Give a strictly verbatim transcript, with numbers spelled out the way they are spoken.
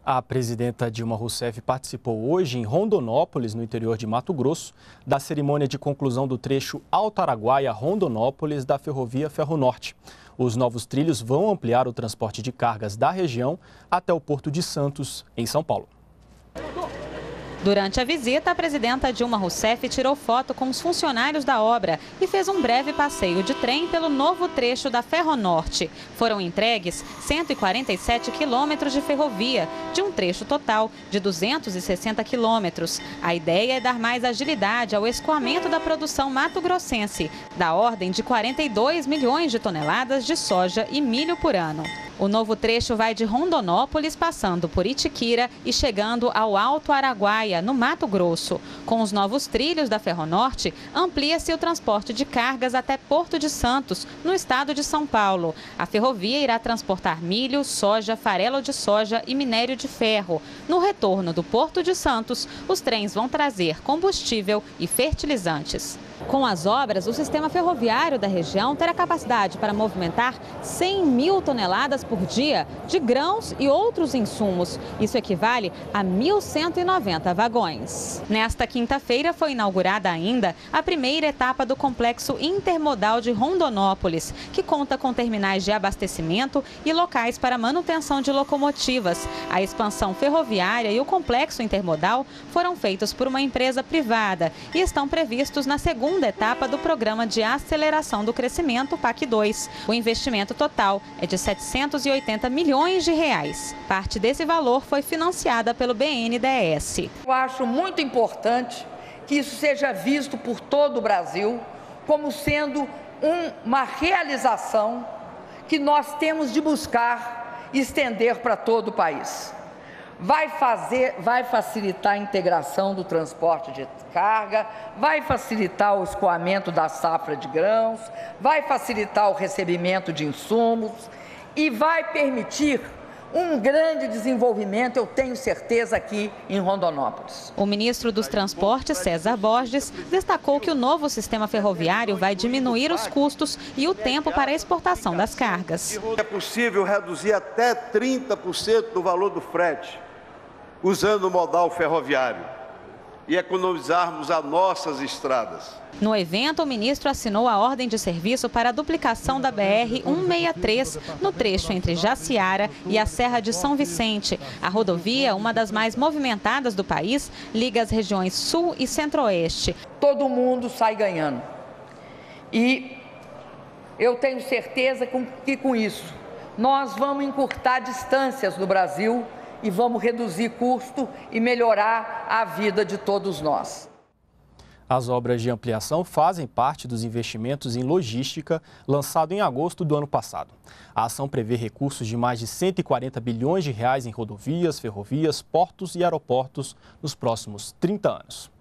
A presidenta Dilma Rousseff participou hoje em Rondonópolis, no interior de Mato Grosso, da cerimônia de conclusão do trecho Alto Araguaia-Rondonópolis da ferrovia Ferronorte. Os novos trilhos vão ampliar o transporte de cargas da região até o Porto de Santos, em São Paulo. Durante a visita, a presidenta Dilma Rousseff tirou foto com os funcionários da obra e fez um breve passeio de trem pelo novo trecho da Ferronorte. Foram entregues cento e quarenta e sete quilômetros de ferrovia, de um trecho total de duzentos e sessenta quilômetros. A ideia é dar mais agilidade ao escoamento da produção mato-grossense, da ordem de quarenta e dois milhões de toneladas de soja e milho por ano. O novo trecho vai de Rondonópolis, passando por Itiquira e chegando ao Alto Araguaia, no Mato Grosso. Com os novos trilhos da Ferronorte, amplia-se o transporte de cargas até Porto de Santos, no estado de São Paulo. A ferrovia irá transportar milho, soja, farelo de soja e minério de ferro. No retorno do Porto de Santos, os trens vão trazer combustível e fertilizantes. Com as obras, o sistema ferroviário da região terá capacidade para movimentar cem mil toneladas por dia de grãos e outros insumos. Isso equivale a mil cento e noventa vagões. Nesta quinta-feira foi inaugurada ainda a primeira etapa do complexo intermodal de Rondonópolis, que conta com terminais de abastecimento e locais para manutenção de locomotivas. A expansão ferroviária e o complexo intermodal foram feitos por uma empresa privada e estão previstos na segunda segunda etapa do Programa de Aceleração do Crescimento, P A C dois. O investimento total é de setecentos e oitenta milhões de reais. Parte desse valor foi financiada pelo B N D E S. Eu acho muito importante que isso seja visto por todo o Brasil como sendo um, uma realização que nós temos de buscar estender para todo o país. Vai fazer, vai facilitar a integração do transporte de carga, vai facilitar o escoamento da safra de grãos, vai facilitar o recebimento de insumos e vai permitir um grande desenvolvimento, eu tenho certeza, aqui em Rondonópolis. O ministro dos Transportes, César Borges, destacou que o novo sistema ferroviário vai diminuir os custos e o tempo para a exportação das cargas. É possível reduzir até trinta por cento do valor do frete, usando o modal ferroviário, e economizarmos as nossas estradas. No evento, o ministro assinou a ordem de serviço para a duplicação da B R cento e sessenta e três no trecho entre Jaciara e a Serra de São Vicente. A rodovia, uma das mais movimentadas do país, liga as regiões Sul e Centro-Oeste. Todo mundo sai ganhando. E eu tenho certeza que com isso nós vamos encurtar distâncias no Brasil e vamos reduzir custo e melhorar a vida de todos nós. As obras de ampliação fazem parte dos investimentos em logística lançado em agosto do ano passado. A ação prevê recursos de mais de cento e quarenta bilhões de reais em rodovias, ferrovias, portos e aeroportos nos próximos trinta anos.